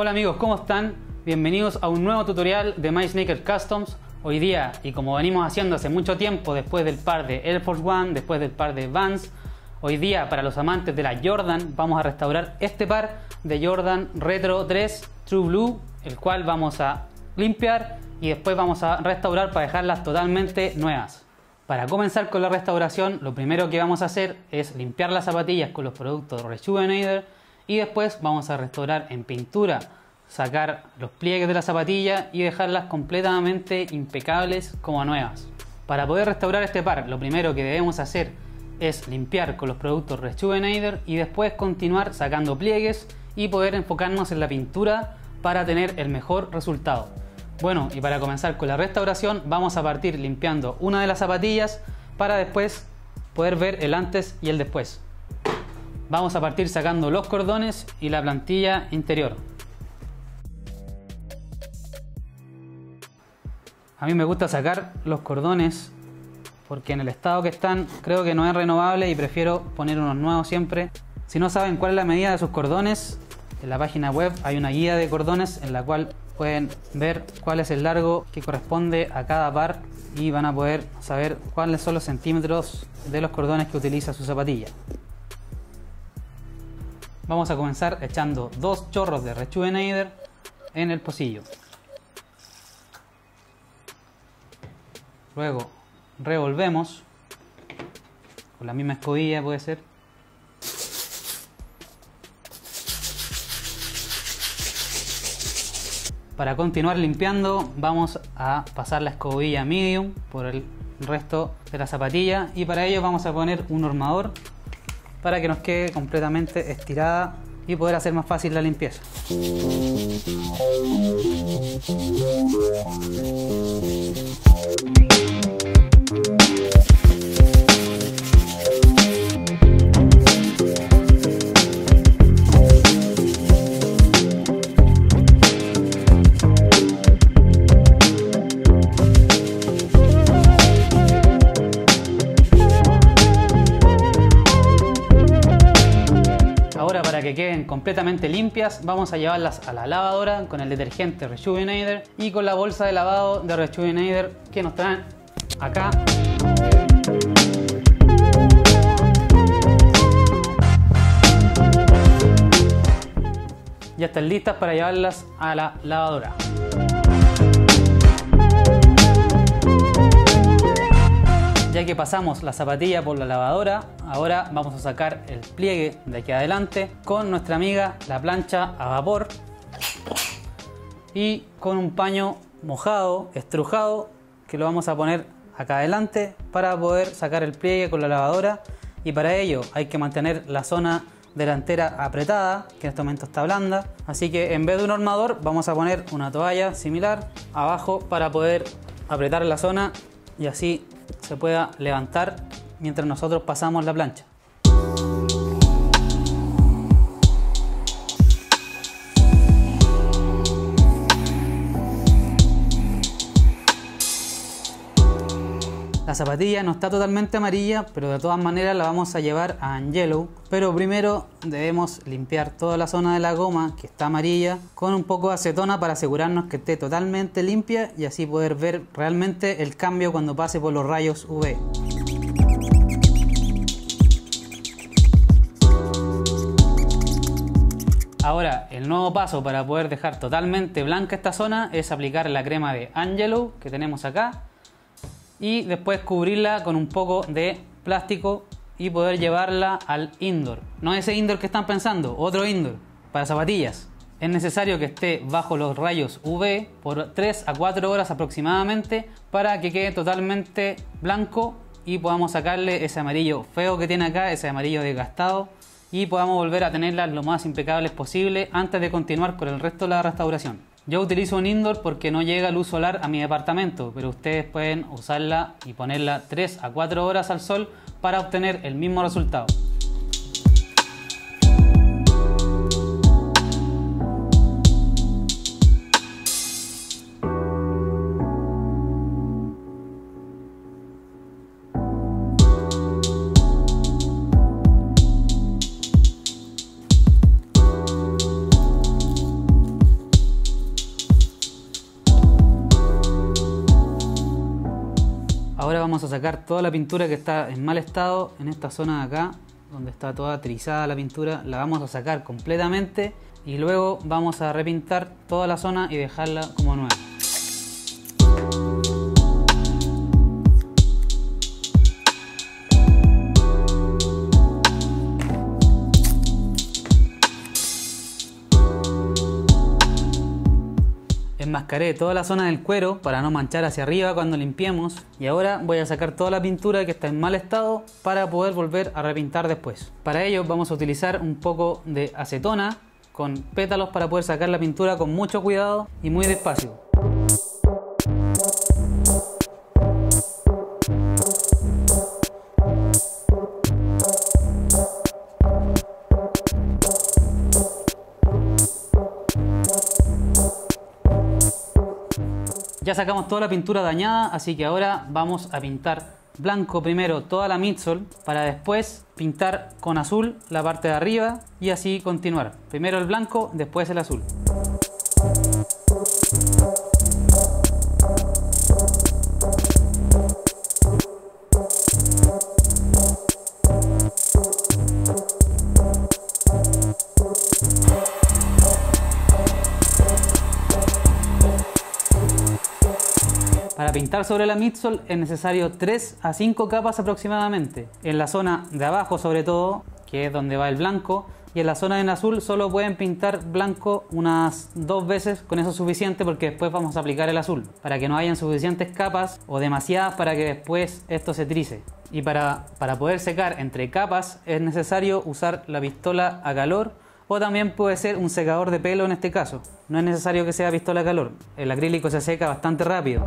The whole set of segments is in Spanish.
Hola amigos, ¿cómo están? Bienvenidos a un nuevo tutorial de MySneaker Customs. Hoy día, y como venimos haciendo hace mucho tiempo, después del par de Air Force One, después del par de Vans, hoy día para los amantes de la Jordan vamos a restaurar este par de Jordan Retro 3 True Blue, el cual vamos a limpiar y después vamos a restaurar para dejarlas totalmente nuevas. Para comenzar con la restauración, lo primero que vamos a hacer es limpiar las zapatillas con los productos Rejuvenator y después vamos a restaurar en pintura, sacar los pliegues de la zapatilla y dejarlas completamente impecables como nuevas. Para poder restaurar este par, lo primero que debemos hacer es limpiar con los productos Rejuvenator y después continuar sacando pliegues y poder enfocarnos en la pintura para tener el mejor resultado. Bueno, y para comenzar con la restauración vamos a partir limpiando una de las zapatillas para después poder ver el antes y el después. Vamos a partir sacando los cordones y la plantilla interior. A mí me gusta sacar los cordones porque en el estado que están creo que no es renovable y prefiero poner unos nuevos siempre. Si no saben cuál es la medida de sus cordones, en la página web hay una guía de cordones en la cual pueden ver cuál es el largo que corresponde a cada par y van a poder saber cuáles son los centímetros de los cordones que utiliza su zapatilla. Vamos a comenzar echando 2 chorros de Rejuvenator en el pocillo. Luego revolvemos con la misma escobilla, puede ser. Para continuar limpiando vamos a pasar la escobilla medium por el resto de la zapatilla y para ello vamos a poner un hormador para que nos quede completamente estirada y poder hacer más fácil la limpieza. Ahora, para que queden completamente limpias, vamos a llevarlas a la lavadora con el detergente Rejuvenator y con la bolsa de lavado de Rejuvenator que nos traen acá. Ya están listas para llevarlas a la lavadora. Ya que pasamos la zapatilla por la lavadora, ahora vamos a sacar el pliegue de aquí adelante con nuestra amiga la plancha a vapor y con un paño mojado, estrujado, que lo vamos a poner acá adelante para poder sacar el pliegue con la lavadora, y para ello hay que mantener la zona delantera apretada, que en este momento está blanda, así que en vez de un hormador vamos a poner una toalla similar abajo para poder apretar la zona y así se pueda levantar mientras nosotros pasamos la plancha. La zapatilla no está totalmente amarilla, pero de todas maneras la vamos a llevar a Yellow. Pero primero debemos limpiar toda la zona de la goma que está amarilla con un poco de acetona para asegurarnos que esté totalmente limpia y así poder ver realmente el cambio cuando pase por los rayos UV. Ahora, el nuevo paso para poder dejar totalmente blanca esta zona es aplicar la crema de Yellow que tenemos acá y después cubrirla con un poco de plástico y poder llevarla al indoor. No ese indoor que están pensando, otro indoor para zapatillas. Es necesario que esté bajo los rayos UV por 3 a 4 horas aproximadamente para que quede totalmente blanco y podamos sacarle ese amarillo feo que tiene acá, ese amarillo desgastado, y podamos volver a tenerlas lo más impecables posible antes de continuar con el resto de la restauración. Yo utilizo un indoor porque no llega luz solar a mi departamento, pero ustedes pueden usarla y ponerla 3 a 4 horas al sol para obtener el mismo resultado. vamos a sacar toda la pintura que está en mal estado en esta zona de acá, donde está toda trizada la pintura. La vamos a sacar completamente y luego vamos a repintar toda la zona y dejarla como nueva. Enmascaré toda la zona del cuero para no manchar hacia arriba cuando limpiemos, y ahora voy a sacar toda la pintura que está en mal estado para poder volver a repintar después. Para ello vamos a utilizar un poco de acetona con pétalos para poder sacar la pintura con mucho cuidado y muy despacio. Ya sacamos toda la pintura dañada, así que ahora vamos a pintar blanco primero toda la midsole para después pintar con azul la parte de arriba y así continuar. Primero el blanco, después el azul. Para pintar sobre la midsole es necesario 3 a 5 capas aproximadamente. En la zona de abajo sobre todo, que es donde va el blanco, y en la zona en azul solo pueden pintar blanco unas 2 veces, con eso es suficiente porque después vamos a aplicar el azul, para que no hayan suficientes capas o demasiadas para que después esto se trice. Y para poder secar entre capas es necesario usar la pistola a calor, o también puede ser un secador de pelo en este caso. No es necesario que sea pistola a calor, el acrílico se seca bastante rápido.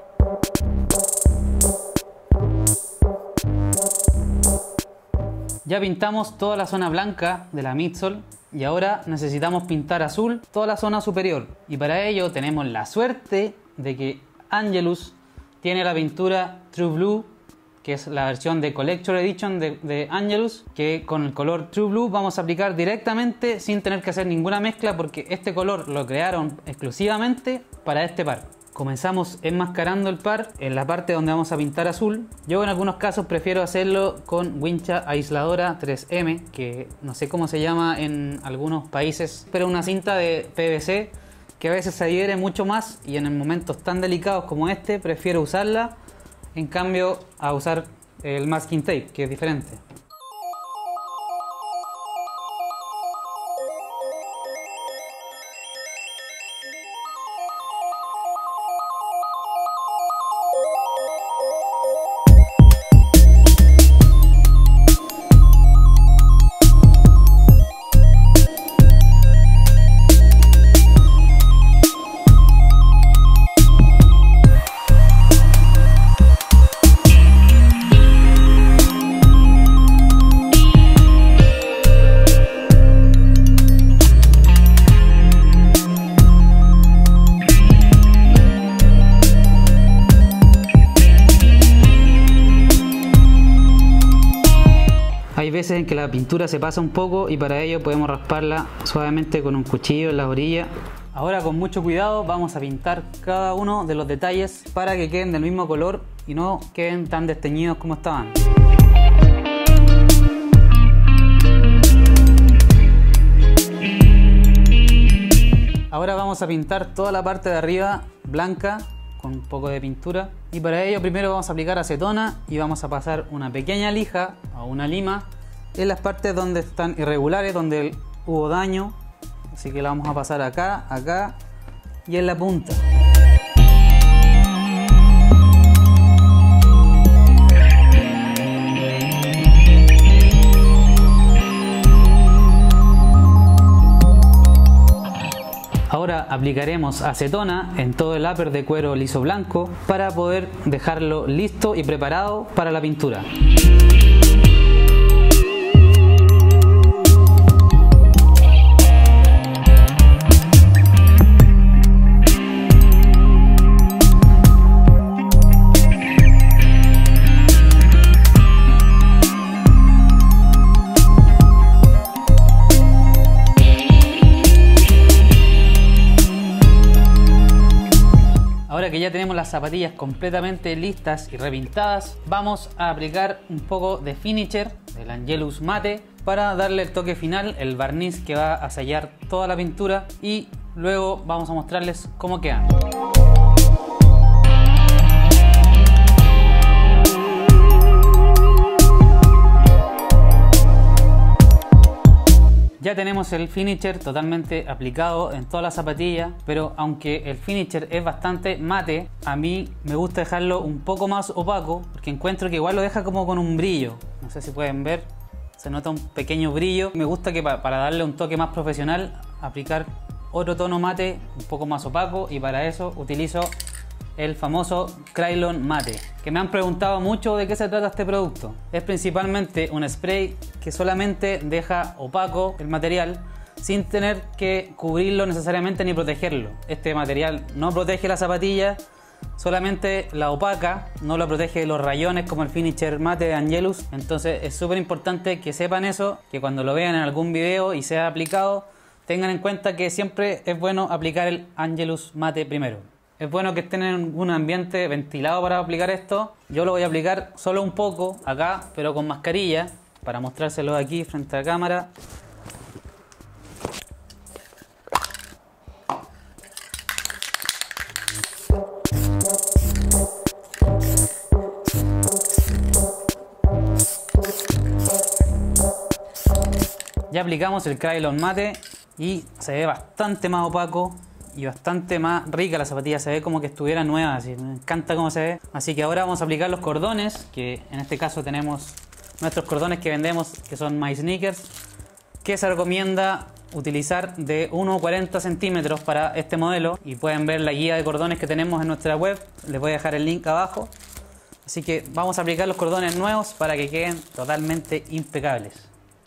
Ya pintamos toda la zona blanca de la midsole y ahora necesitamos pintar azul toda la zona superior. Y para ello tenemos la suerte de que Angelus tiene la pintura True Blue, que es la versión de Collector Edition de Angelus, que con el color True Blue vamos a aplicar directamente sin tener que hacer ninguna mezcla porque este color lo crearon exclusivamente para este par. Comenzamos enmascarando el par en la parte donde vamos a pintar azul. Yo en algunos casos prefiero hacerlo con wincha aisladora 3M, que no sé cómo se llama en algunos países, pero una cinta de PVC que a veces se adhiere mucho más y en momentos tan delicados como este prefiero usarla en cambio a usar el masking tape, que es diferente. Hay veces en que la pintura se pasa un poco y para ello podemos rasparla suavemente con un cuchillo en la orilla. Ahora con mucho cuidado vamos a pintar cada uno de los detalles para que queden del mismo color y no queden tan desteñidos como estaban. Ahora vamos a pintar toda la parte de arriba blanca con un poco de pintura y para ello primero vamos a aplicar acetona y vamos a pasar una pequeña lija o una lima en las partes donde están irregulares, donde hubo daño, así que la vamos a pasar acá, acá y en la punta. Ahora aplicaremos acetona en todo el upper de cuero liso blanco para poder dejarlo listo y preparado para la pintura. Ahora que ya tenemos las zapatillas completamente listas y repintadas, vamos a aplicar un poco de finisher del Angelus Mate para darle el toque final, el barniz que va a sellar toda la pintura, y luego vamos a mostrarles cómo quedan. Ya tenemos el finisher totalmente aplicado en toda la zapatilla, pero aunque el finisher es bastante mate, a mí me gusta dejarlo un poco más opaco porque encuentro que igual lo deja como con un brillo. No sé si pueden ver, se nota un pequeño brillo. Me gusta que para darle un toque más profesional, aplicar otro tono mate un poco más opaco, y para eso utilizo el famoso Krylon Mate, que me han preguntado mucho de qué se trata este producto. Es principalmente un spray que solamente deja opaco el material sin tener que cubrirlo necesariamente ni protegerlo. Este material no protege la zapatilla, solamente la opaca, no lo protege de los rayones como el finisher mate de Angelus. Entonces es súper importante que sepan eso, que cuando lo vean en algún video y sea aplicado, tengan en cuenta que siempre es bueno aplicar el Angelus Mate primero. Es bueno que estén en un ambiente ventilado para aplicar esto. Yo lo voy a aplicar solo un poco acá, pero con mascarilla, para mostrárselo aquí frente a la cámara. Ya aplicamos el Krylon Mate y se ve bastante más opaco y bastante más rica la zapatilla, se ve como que estuviera nueva, así, me encanta cómo se ve. Así que ahora vamos a aplicar los cordones, que en este caso tenemos nuestros cordones que vendemos, que son My Sneakers, que se recomienda utilizar de 1,40 centímetros para este modelo, y pueden ver la guía de cordones que tenemos en nuestra web, les voy a dejar el link abajo. Así que vamos a aplicar los cordones nuevos para que queden totalmente impecables.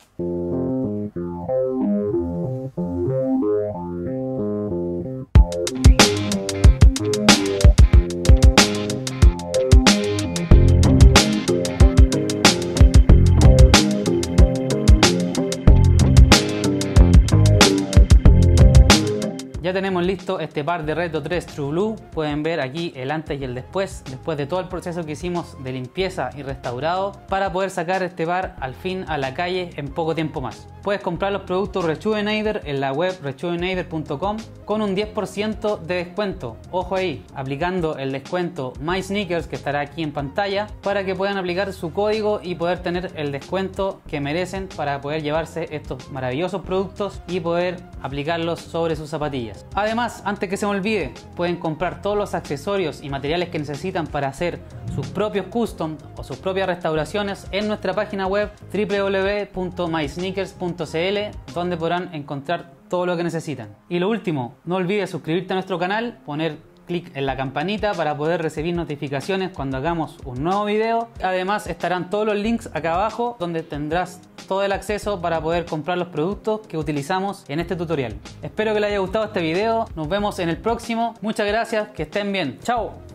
Ya tenemos listo este par de Retro 3 True Blue. Pueden ver aquí el antes y el después de todo el proceso que hicimos de limpieza y restaurado para poder sacar este par al fin a la calle en poco tiempo más. Puedes comprar los productos Rejuvenator en la web rejuvenator.com con un 10% de descuento. Ojo ahí, aplicando el descuento My Sneakers, que estará aquí en pantalla, para que puedan aplicar su código y poder tener el descuento que merecen para poder llevarse estos maravillosos productos y poder aplicarlos sobre sus zapatillas. Además, antes que se me olvide, pueden comprar todos los accesorios y materiales que necesitan para hacer sus propios custom o sus propias restauraciones en nuestra página web www.mysneakers.cl, donde podrán encontrar todo lo que necesitan. Y lo último, no olvides suscribirte a nuestro canal, poner clic en la campanita para poder recibir notificaciones cuando hagamos un nuevo video. Además estarán todos los links acá abajo, donde tendrás todo el acceso para poder comprar los productos que utilizamos en este tutorial. Espero que les haya gustado este video, nos vemos en el próximo. Muchas gracias, que estén bien, chao.